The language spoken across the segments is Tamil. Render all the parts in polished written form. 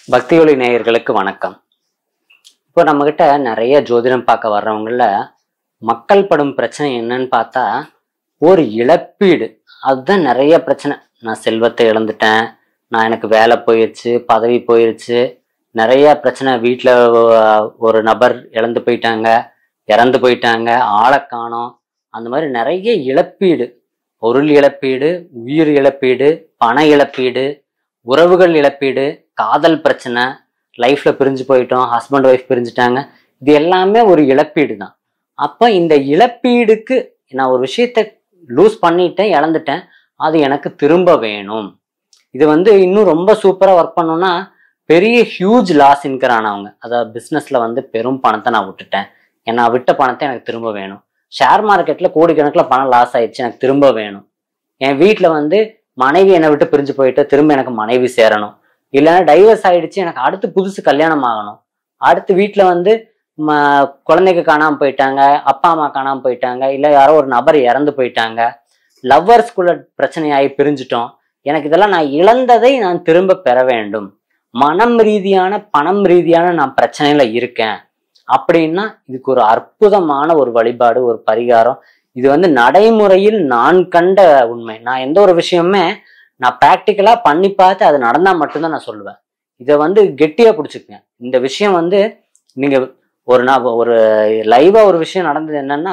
பக்தியொலி நேயர்களுக்கு வணக்கம். இப்போ நம்ம கிட்ட நிறைய ஜோதிடம் பார்க்க வர்றவங்கள மக்கள் படும் பிரச்சனை என்னன்னு பார்த்தா ஒரு இழப்பீடு. அதுதான் நிறைய பிரச்சனை. நான் செல்வத்தை இழந்துட்டேன், நான் எனக்கு வேலை போயிடுச்சு, பதவி போயிடுச்சு, நிறைய பிரச்சனை. வீட்டில் ஒரு நபர் இழந்து போயிட்டாங்க, இறந்து போயிட்டாங்க, ஆளை காணோம். அந்த மாதிரி நிறைய இழப்பீடு, பொருள் இழப்பீடு, உயிர் இழப்பீடு, பண இழப்பீடு, உறவுகள் இழப்பீடு, காதல் பிரச்சனை, லைஃப்ல பிரிஞ்சு போயிட்டோம், ஹஸ்பண்ட் ஒய்ஃப் பிரிஞ்சுட்டாங்க, இது எல்லாமே ஒரு இழப்பீடு தான். அப்ப இந்த இழப்பீடுக்கு நான் ஒரு விஷயத்த லூஸ் பண்ணிட்டேன், இழந்துட்டேன், அது எனக்கு திரும்ப வேணும். இது இன்னும் ரொம்ப சூப்பரா ஒர்க் பண்ணோம்னா பெரிய ஹியூஜ் லாஸ் இன்கரானவங்க, அதாவது பிசினஸ்ல பெரும் பணத்தை நான் விட்டுட்டேன், நான் விட்ட பணத்தை எனக்கு திரும்ப வேணும். ஷேர் மார்க்கெட்ல கோடிக்கணக்கில் பணம் லாஸ் ஆயிடுச்சு, எனக்கு திரும்ப வேணும். என் வீட்டுல மனைவி என்னை விட்டு பிரிஞ்சு போயிட்டு திரும்ப எனக்கு மனைவி சேரணும். இல்லைன்னா டைவர்ஸ் ஆயிடுச்சு, எனக்கு அடுத்து புதுசு கல்யாணம் ஆகணும். அடுத்து வீட்டுல குழந்தைங்க காணாம போயிட்டாங்க, அப்பா அம்மா காணாம போயிட்டாங்க, இல்ல யாரோ ஒரு நபர் இறந்து போயிட்டாங்க, லவ்வர்ஸ்குள்ள பிரச்சனையாகி பிரிஞ்சுட்டோம். எனக்கு இதெல்லாம் நான் இழந்ததை நான் திரும்ப பெற வேண்டும். மனம் ரீதியான பணம் ரீதியான நான் பிரச்சனையில இருக்கேன் அப்படின்னா இதுக்கு ஒரு அற்புதமான ஒரு வழிபாடு, ஒரு பரிகாரம். இது நடைமுறையில் நான் கண்ட உண்மை. நான் எந்த ஒரு விஷயமுமே நான் ப்ராக்டிக்கலா பண்ணி பார்த்து அது நடந்தா மட்டும்தான் நான் சொல்லுவேன். இதை கெட்டியா பிடிச்சிக்கங்க. இந்த விஷயம் நீங்க ஒரு லைவா ஒரு விஷயம் நடந்தது என்னன்னா,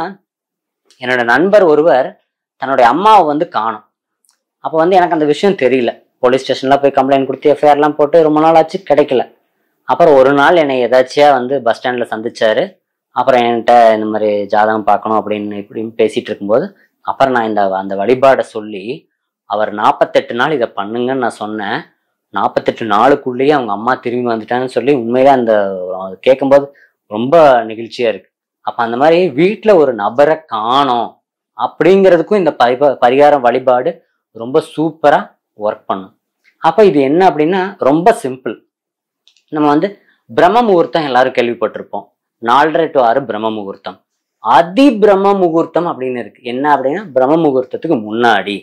என்னோட நண்பர் ஒருவர் தன்னுடைய அம்மாவை காணும். அப்போ எனக்கு அந்த விஷயம் தெரியல. போலீஸ் ஸ்டேஷன்ல போய் கம்ப்ளைண்ட் கொடுத்து எஃப்ஐஆர்லாம் போட்டு ரொம்ப நாள் ஆச்சு, கிடைக்கல. அப்புறம் ஒரு நாள் என்னை எதாச்சியா பஸ் ஸ்டாண்ட்ல சந்திச்சாரு. அப்புறம் என்கிட்ட இந்த மாதிரி ஜாதகம் பார்க்கணும் அப்படின்னு இப்படின்னு பேசிட்டு இருக்கும்போது அப்புறம் நான் அந்த வழிபாடை சொல்லி அவர் 48 நாள் இதை பண்ணுங்கன்னு நான் சொன்னேன். 48 நாளுக்குள்ளேயே அவங்க அம்மா திரும்பி வந்துட்டாங்கன்னு சொல்லி உண்மையிலே அந்த கேட்கும்போது ரொம்ப நெகிழ்ச்சியா இருக்கு. அப்ப அந்த மாதிரி வீட்டுல ஒரு நபரை காணோம் அப்படிங்கிறதுக்கும் இந்த பரிகாரம் வழிபாடு ரொம்ப சூப்பரா ஒர்க் பண்ணும். அப்ப இது என்ன அப்படின்னா ரொம்ப சிம்பிள். நம்ம பிரம்ம முகூர்த்தம் எல்லாரும் கேள்விப்பட்டிருப்போம். 4:30 to 6 பிரம்ம முகூர்த்தம், அதி பிரம்ம முகூர்த்தம் அப்படின்னு இருக்கு. என்ன அப்படின்னா பிரம்ம முகூர்த்தத்துக்கு முன்னாடி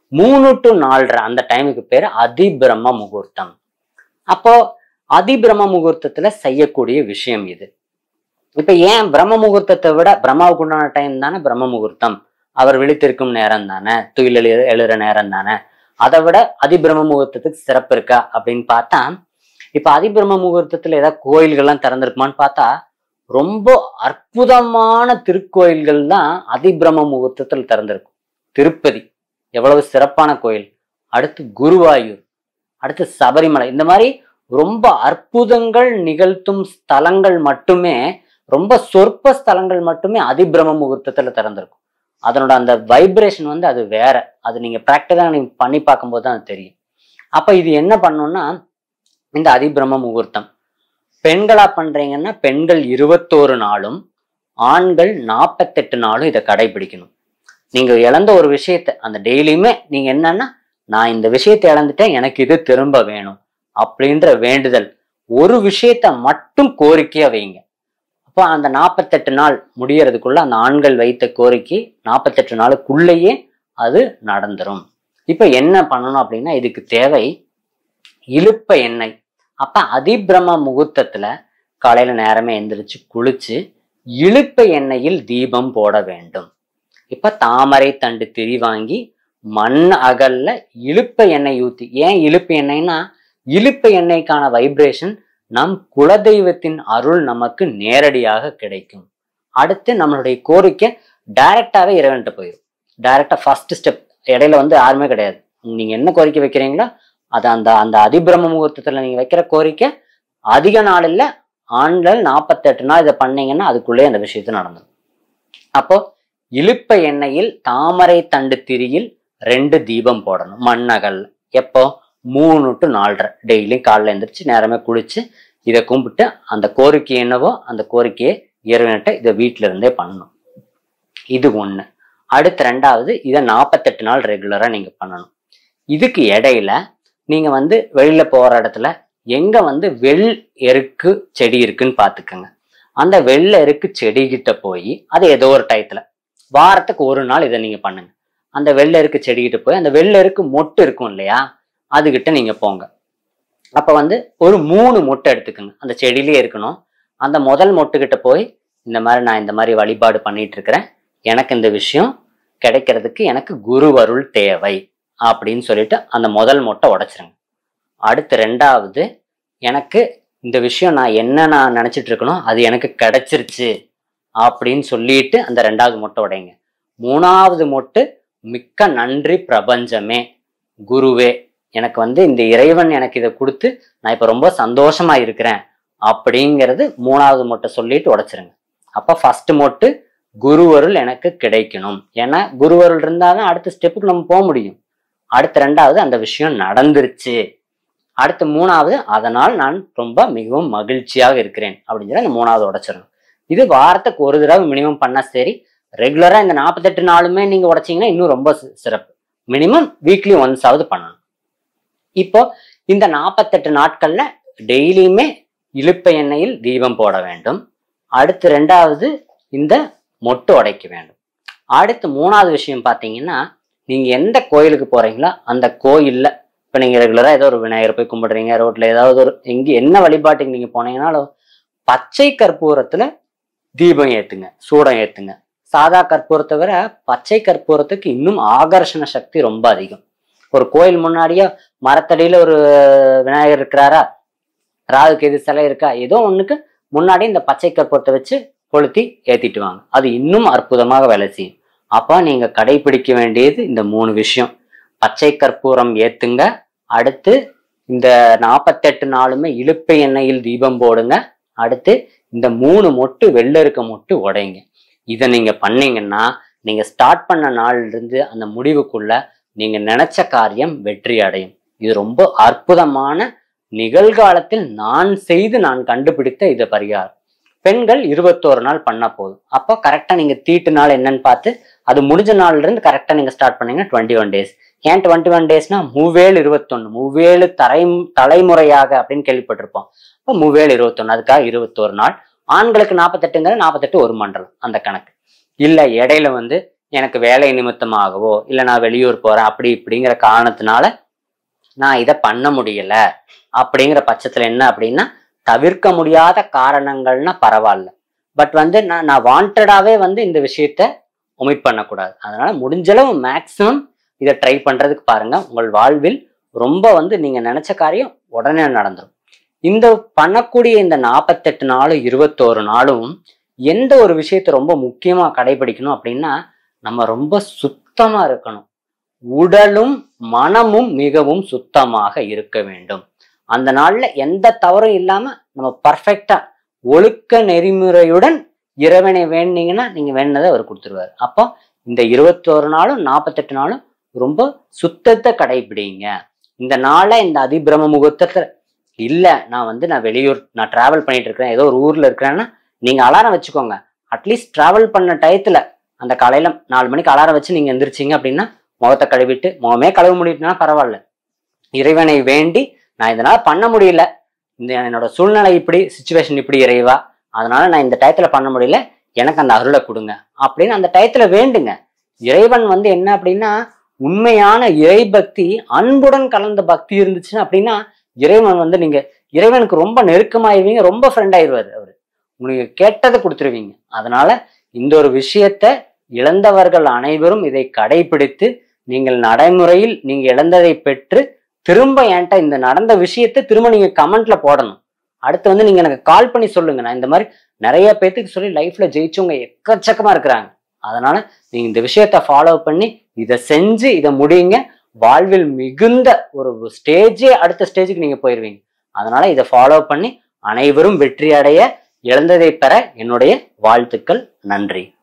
3 to 4:30 அந்த டைமுக்கு பேரு அதி பிரம்ம முகூர்த்தம். அப்போ அதி பிரம்ம முகூர்த்தத்துல செய்யக்கூடிய விஷயம் இது. இப்ப ஏன் பிரம்ம முகூர்த்தத்தை விட பிரம்மாவுக்கு உண்டான டைம் தானே பிரம்ம முகூர்த்தம், அவர் விழித்திருக்கும் நேரம் தானே, துயில் எழுற நேரம் தானே, அதை விட அதி பிரம்ம முகூர்த்தத்துக்கு சிறப்பு இருக்கா அப்படின்னு பார்த்தா, இப்ப அதி பிரம்ம முகூர்த்தத்துல ஏதாவது கோயில்கள்லாம் திறந்திருக்குமான்னு பார்த்தா ரொம்ப அற்புதமான திருக்கோயில்கள் தான் அதி பிரம்ம முகூர்த்தத்தில் திறந்திருக்கும். திருப்பதி எவ்வளவு சிறப்பான கோயில், அடுத்து குருவாயூர், அடுத்து சபரிமலை, இந்த மாதிரி ரொம்ப அற்புதங்கள் நிகழ்த்தும் ஸ்தலங்கள் மட்டுமே, ரொம்ப சொற்ப ஸ்தலங்கள் மட்டுமே அதி பிரம்ம முகூர்த்தத்துல திறந்திருக்கும். அதனோட அந்த வைப்ரேஷன் அது வேற. அது நீங்க ப்ராக்டிக்கலா நீங்க பண்ணி பார்க்கும்போது தான் அது தெரியும். அப்ப இது என்ன பண்ணணும்னா, இந்த அதி பிரம்ம முகூர்த்தம் பெண்களா பண்றீங்கன்னா பெண்கள் 21 நாளும், ஆண்கள் 48 நாளும் இதை கடைபிடிக்கணும். நீங்க இழந்த ஒரு விஷயத்த அந்த டெய்லியுமே நீங்க என்னன்னா, நான் இந்த விஷயத்தை இழந்துட்டேன், எனக்கு இது திரும்ப வேணும் அப்படின்ற வேண்டுதல், ஒரு விஷயத்த மட்டும் கோரிக்கையா வைங்க. அப்போ அந்த 48 நாள் முடியறதுக்குள்ள அந்த ஆண்கள் வைத்த கோரிக்கை 48 நாளுக்குள்ளேயே அது நடந்துரும். இப்ப என்ன பண்ணணும் அப்படின்னா, இதுக்கு தேவை இலுப்ப எண்ணெய். அப்ப அதி பிரம்ம முகூர்த்தத்துல காலையில நேரமே எந்திரிச்சு குளிச்சு இலுப்ப எண்ணெயில் தீபம் போட வேண்டும். இப்ப தாமரை தண்டு திரி வாங்கி மண் அகல்ல இலுப்ப எண்ணெய் ஊத்தி. ஏன் இலுப்ப எண்ணெய்னா, இலுப்ப எண்ணெய்க்கான வைப்ரேஷன் நம் குலதெய்வத்தின் அருள் நமக்கு நேரடியாக கிடைக்கும். அடுத்து நம்மளுடைய கோரிக்கை டைரக்டாவே இறைவன்கிட்ட போயிடும். டைரக்டா ஃபர்ஸ்ட் ஸ்டெப். இடையில யாருமே கிடையாது. நீங்க என்ன கோரிக்கை வைக்கிறீங்களோ அது அந்த அதிபிரம்ம முகூர்த்தத்துல நீங்க வைக்கிற கோரிக்கை அதிக நாள் இல்ல, ஆண்கள் 48 நாள் இதை பண்ணீங்கன்னா அதுக்குள்ளே அந்த விஷயத்த நடந்துடும். அப்போ இலுப்ப எண்ணெயில் தாமரை தண்டு திரியில் 2 தீபம் போடணும் மண்ணகல். எப்போ 3 to 4:30 டெய்லியும் காலைல எந்திரிச்சு நேரமே குளிச்சு இதை கும்பிட்டு அந்த கோரிக்கை என்னவோ அந்த கோரிக்கையை இறைவன்கிட்ட இதை வீட்டுல இருந்தே பண்ணணும். இது ஒண்ணு. அடுத்து ரெண்டாவது, இதை 48 நாள் ரெகுலரா நீங்க பண்ணணும். இதுக்கு இடையில நீங்க வெளியில போற இடத்துல எங்க வெள் எருக்கு செடி இருக்குன்னு பாத்துக்கோங்க. அந்த வெள்ள எருக்கு செடி கிட்ட போய் அது ஏதோ ஒரு டயத்துல வாரத்துக்கு ஒரு நாள் இதை நீங்க பண்ணுங்க. அந்த வெள்ள எருக்கு செடிகிட்ட போய் அந்த வெள்ள எருக்கு மொட்டு இருக்கும் இல்லையா, அதுகிட்ட நீங்க போங்க. அப்ப வந்து ஒரு 3 மொட்டு எடுத்துக்கோங்க, அந்த செடியிலே இருக்கணும். அந்த முதல் மொட்டுக்கிட்ட போய் இந்த மாதிரி நான் இந்த மாதிரி வழிபாடு பண்ணிட்டு இருக்கிறேன், எனக்கு இந்த விஷயம் கிடைக்கிறதுக்கு எனக்கு குருவருள் தேவை அப்படின்னு சொல்லிட்டு அந்த முதல் மொட்டை உடைச்சிருங்க. அடுத்து 2வது, எனக்கு இந்த விஷயம் நான் நினைச்சிட்டு இருக்கணும் அது எனக்கு கிடைச்சிருச்சு அப்படின்னு சொல்லிட்டு அந்த 2வது மொட்டை உடைங்க. 3வது மொட்டு, மிக்க நன்றி பிரபஞ்சமே, குருவே, எனக்கு வந்து இந்த இறைவன் எனக்கு இதை கொடுத்து நான் இப்ப ரொம்ப சந்தோஷமா இருக்கிறேன் அப்படிங்கிறது 3வது மொட்டை சொல்லிட்டு உடைச்சிருங்க. அப்ப ஃபர்ஸ்ட் மொட்டு குருவருள் எனக்கு கிடைக்கணும், ஏன்னா குருவருள் இருந்தாதான் அடுத்த ஸ்டெப்புக்கு நம்ம போக முடியும். அடுத்து 2வது, அந்த விஷயம் நடந்துருச்சு. அடுத்து 3வது, அதனால் நான் ரொம்ப மிகவும் மகிழ்ச்சியாக இருக்கிறேன் அப்படின்னு சொல்லி அந்த 3வது உடைச்சிடணும். இது வாரத்துக்கு ஒரு தடவை மினிமம் பண்ணா சரி. ரெகுலரா இந்த 48 நாளுமே நீங்க உடைச்சீங்கன்னா இன்னும் ரொம்ப சிறப்பு. மினிமம் வீக்லி ஒன்ஸாவது பண்ணணும். இப்போ இந்த 48 நாட்கள்ல டெய்லியுமே இலுப்பை எண்ணெயில் தீபம் போட வேண்டும். அடுத்து 2வது, இந்த மொட்டு உடைக்க வேண்டும். அடுத்து 3வது விஷயம் பாத்தீங்கன்னா, நீங்க எந்த கோயிலுக்கு போறீங்களோ அந்த கோயில்ல, இப்ப நீங்க ரெகுலரா ஏதோ ஒரு விநாயகர் போய் கும்பிடுறீங்க, ரோட்ல ஏதாவது ஒரு என்ன வழிபாட்டுக்கு நீங்க போனீங்கன்னாலும் பச்சை கற்பூரத்துல தீபம் ஏத்துங்க, சூடம் ஏத்துங்க. சாதா கற்பூரத்தை விட பச்சை கற்பூரத்துக்கு இன்னும் ஆகர்ஷண சக்தி ரொம்ப அதிகம். ஒரு கோயில் முன்னாடியே மரத்தடியில ஒரு விநாயகர் இருக்கிறாரா, ராகுக்கு எது சிலை இருக்கா, ஏதோ ஒண்ணுக்கு முன்னாடி இந்த பச்சை கற்பூரத்தை வச்சு கொளுத்தி ஏத்திட்டு வாங்க, அது இன்னும் அற்புதமாக வேலை செய்யும். அப்ப நீங்க கடைபிடிக்க வேண்டியது இந்த 3 விஷயம். பச்சை கற்பூரம் ஏத்துங்க, அடுத்து இந்த 48 நாளுமே இலுப்பை எண்ணெயில் தீபம் போடுங்க, அடுத்து இந்த 3 மொட்டு வெள்ளை இருக்க மொட்டு உடைங்க. இதை நீங்க பண்ணீங்கன்னா நீங்க ஸ்டார்ட் பண்ண நாள்ல இருந்து அந்த முடிவுக்குள்ள நீங்க நினைச்ச காரியம் வெற்றி அடையும். இது ரொம்ப அற்புதமான நிகழ்காலத்தில் நான் கண்டுபிடித்த இது பரிகாரம். பெண்கள் 21 நாள் பண்ணா போதும். அப்போ கரெக்டா நீங்க தீட்டு நாள் என்னன்னு பார்த்து அது முடிஞ்ச நாள்ல இருந்து கரெக்டா நீங்க ஸ்டார்ட் பண்ணீங்கன்னா 21 டேஸ். ஏன் 21 டேஸ்னா மூவேல் 21, மூவேலு தலைமுறையாக அப்படின்னு கேள்விப்பட்டிருப்போம். இப்போ மூவேல் 21, அதுக்காக 21 நாள். ஆண்களுக்கு 48ங்கிறது 48 ஒரு மண்டலம் அந்த கணக்கு. இல்ல இடையில வந்து எனக்கு வேலை நிமித்தமாகவோ இல்ல நான் வெளியூர் போறேன் அப்படி இப்படிங்கிற காரணத்தினால நான் இதை பண்ண முடியல அப்படிங்கிற பட்சத்துல என்ன அப்படின்னா, தவிர்க்க முடியாத காரணங்கள்னா பரவாயில்ல, பட் வந்து நான் வாண்டடாவே வந்து இந்த விஷயத்த ஒமிட் பண்ணக்கூடாது. அதனால முடிஞ்சளவு மேக்சிமம் இதை ட்ரை பண்றதுக்கு பாருங்க. உங்கள் வாழ்வில் ரொம்ப வந்து நீங்க நினைச்ச காரியம் உடனே நடந்துடும். இந்த பண்ணக்கூடிய இந்த 48 நாளும் 21 நாளும் எந்த ஒரு விஷயத்த ரொம்ப முக்கியமா கடைபிடிக்கணும் அப்படின்னா, நம்ம ரொம்ப சுத்தமா இருக்கணும். உடலும் மனமும் மிகவும் சுத்தமாக இருக்க வேண்டும். அந்த நாள்ல எந்த தவறும் இல்லாம நம்ம பர்ஃபெக்டா ஒழுக்க நெறிமுறையுடன் இறைவனை வேண்டிங்கன்னா நீங்க வேண்டினதை அவர் கொடுத்துருவாரு. அப்போ இந்த 21 நாளும் 48 நாளும் ரொம்ப சுத்தத்தை கடைபிடிங்க. இந்த நாளை இந்த அதிபிரம முகூர்த்தத்துல இல்ல நான் வெளியூர் நான் டிராவல் பண்ணிட்டு இருக்கிறேன், ஏதோ ஒரு ஊர்ல இருக்கிறேன்னா நீங்க அலாரம் வச்சுக்கோங்க. அட்லீஸ்ட் டிராவல் பண்ண டயத்துல அந்த காலையில 4 மணிக்கு அலாரம் வச்சு நீங்க எந்திரிச்சிங்க அப்படின்னா முகத்தை கழுவிட்டு, முகமே கழுவ முடியுதுன்னா பரவாயில்ல, இறைவனை வேண்டி நான் இதனால பண்ண முடியல, இந்த என்னோட சூழ்நிலை இப்படி, சிச்சுவேஷன் இப்படி இறைவா, அதனால நான் இந்த டயத்துல பண்ண முடியல, எனக்கு அந்த அருளை கொடுங்க அப்படின்னு அந்த டயத்துல வேண்டுங்க. இறைவன் வந்து என்ன அப்படின்னா, உண்மையான இறை பக்தி அன்புடன் கலந்த பக்தி இருந்துச்சுன்னா அப்படின்னா இறைவன் வந்து நீங்க இறைவனுக்கு ரொம்ப நெருக்கமாயிருவீங்க, ரொம்ப ஃப்ரெண்ட் ஆயிடுவாரு அவரு, உங்களுக்கு கேட்டதை கொடுத்துருவீங்க. அதனால இந்த ஒரு விஷயத்த இழந்தவர்கள் அனைவரும் இதை கடைபிடித்து நீங்கள் நடைமுறையில் நீங்க இழந்ததை பெற்று திரும்ப என்கிட்ட இந்த நடந்த விஷயத்த திரும்ப நீங்க கமெண்ட்ல போடணும். அடுத்து வந்து நீங்க எனக்கு கால் பண்ணி சொல்லுங்க. நான் இந்த மாதிரி நிறைய பேத்துக்கு சொல்லி லைஃப்ல ஜெயிச்சவங்க எக்கச்சக்கமா இருக்கிறாங்க. அதனால நீங்க இந்த விஷயத்த ஃபாலோ பண்ணி இதை செஞ்சு இதை முடியுங்க. வாழ்வில் மிகுந்த ஒரு ஸ்டேஜே அடுத்த ஸ்டேஜுக்கு நீங்க போயிருவீங்க. அதனால இதை ஃபாலோ பண்ணி அனைவரும் வெற்றி அடைய, இழந்ததை பெற என்னுடைய வாழ்த்துக்கள். நன்றி.